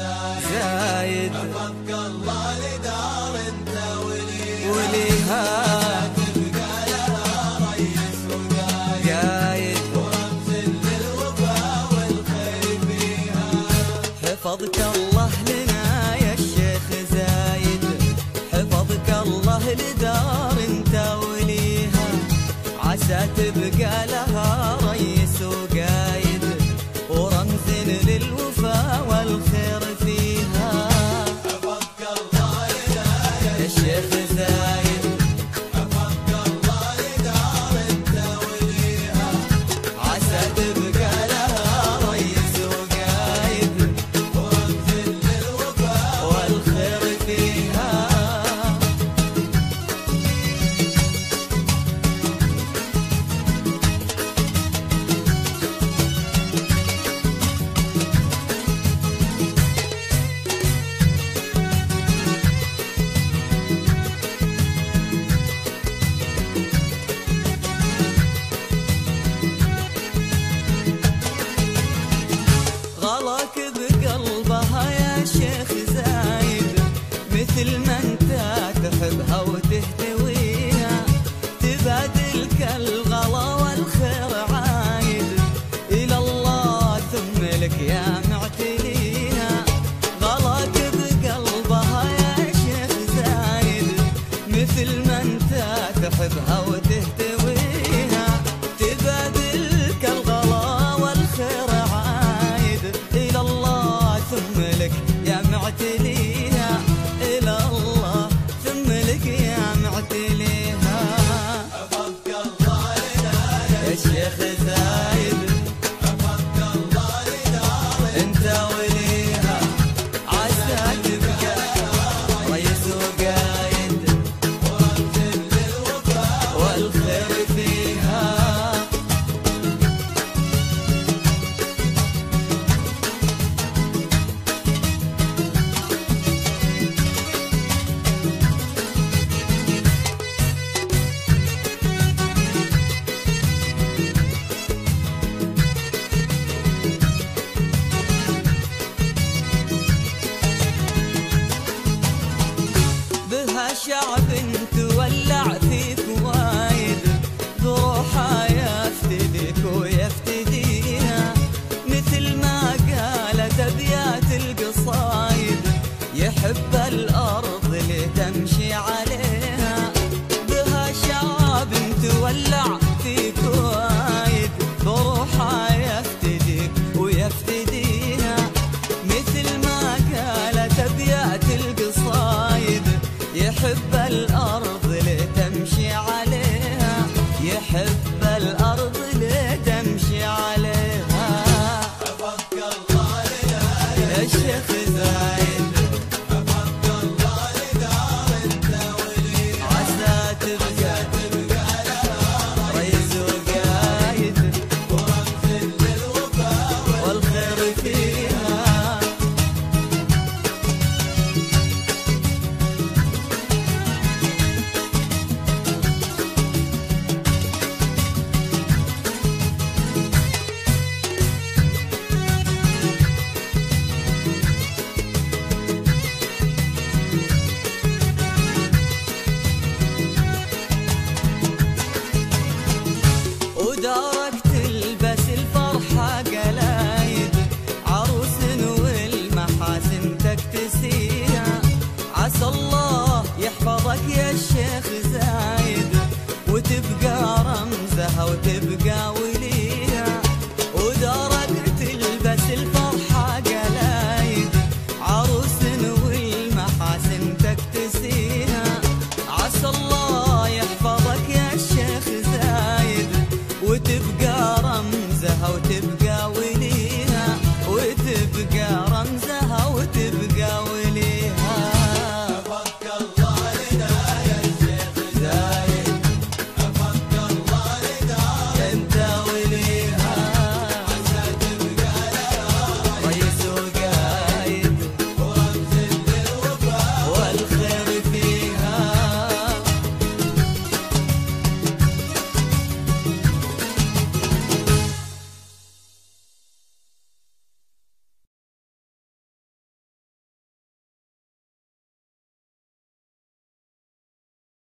زايد حفظك الله لدار انت وليها تبقى لها ريس قايد ورمز للوفا والخير فيها. حفظك الله لنا يا الشيخ زايد، حفظك الله لدار انت وليها، عسى تبقى لها ريس وقايد ورمز للوفا والخير فيها. حفظك الله لنا يا الشيخ زايد، حفظك الله لدار انت وليها، عسى تبقى لها ريس وقايد ورمز للوفا والخير فيها. غلاك بقلبها يا شيخ زايد، مثل ما انت تحبها وتهتويها، تبادلك الغلا والخير عايد إلى الله ثم لك يا معتليها. غلاك بقلبها يا شيخ زايد، مثل ما انت تحبها وتهتويها، تبادلك الغلا والخير عايد إلى الله ثم لك يا معتليها، إلى الله ثم لك يا معتليها. حفظك الله لنا يا شيخ زايد، حفظك الله لدار انت وليها، عسى تبقى ريس وقايد ورمز للوفا والخير فيها. بها شعب تولع فيك وايد، بروحها يفتديك ويفتديها، مثل ما قالت ابيات القصايد، يحب الارض اللي تمشي عليها. بها شعب تولع فيك وايد، بروحها يفتديك ويفتديها، مثل ما قالت ابيات القصايد، يحب الأرض اللي تمشي عليها، يحب الأرض اللي تمشي عليها. حفظك الله لنا يا شيخ زايد،